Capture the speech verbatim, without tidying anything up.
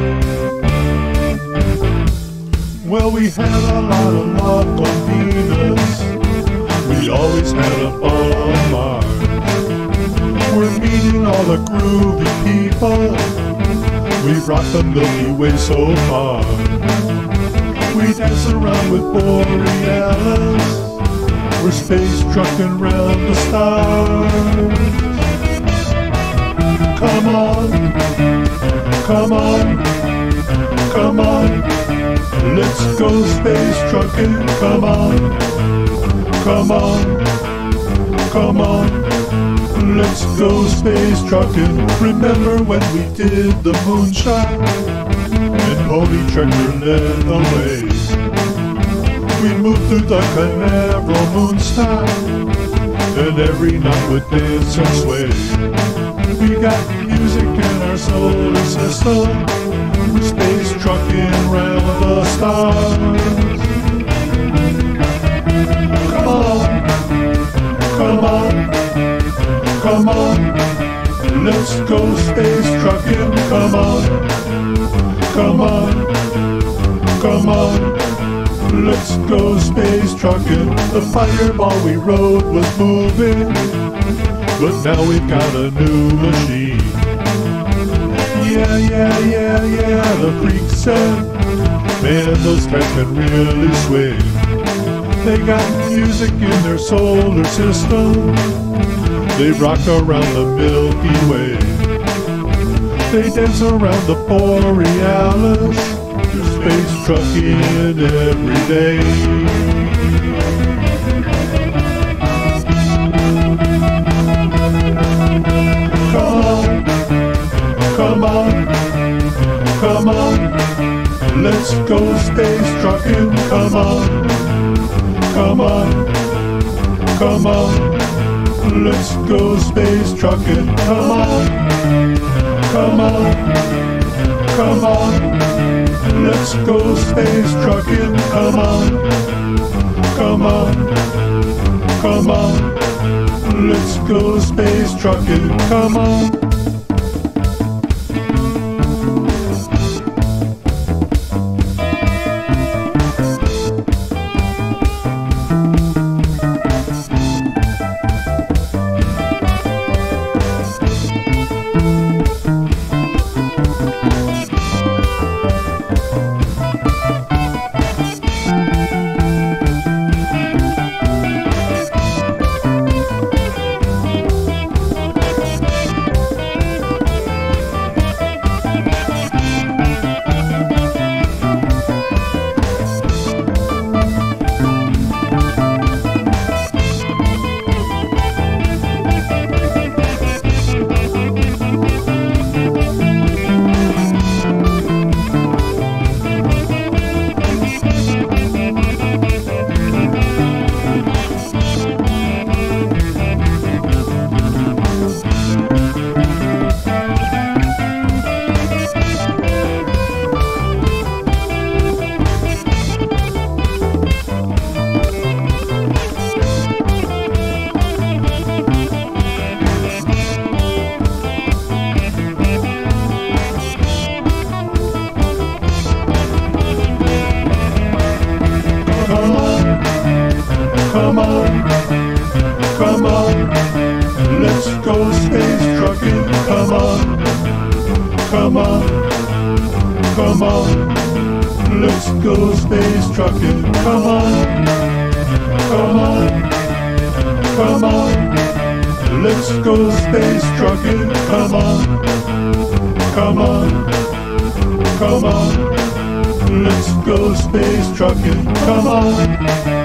Well, we had a lot of luck on Venus. We always had a ball on Mars. We're meeting all the groovy people. We've rocked the Milky Way so far. We dance around with Borealis. We're space trucking round the stars. Come on, come on, come on. Let's go space trucking. Come on, come on, come on. Let's go space trucking. Remember when we did the moonshot and Pony Tractor led the way? We moved through the Canaveral moonstar, and every night would dance and sway. We got music in our solar system. We're space trucking round the stars. Come on, come on, come on. Let's go space trucking. Come on, come on, come on. Let's go space trucking. The fireball we rode was moving, but now we've got a new machine. Yeah, yeah, yeah, yeah, the freak said, man, those guys can really swing. They got music in their solar system. They rock around the Milky Way. They dance around the Borealis. They're space trucking every day. Come on, come on, let's go space trucking. Come on, come on, come on, let's go space trucking. Come on, come on, come on, let's go space trucking. Come on, come on, come on, let's go space trucking. Come on. Come on, come on, let's go space trucking. Come on, come on, come on, let's go space trucking. Come on, come on, come on, let's go space trucking. Come on, come on, come on, let's go space trucking. Come on.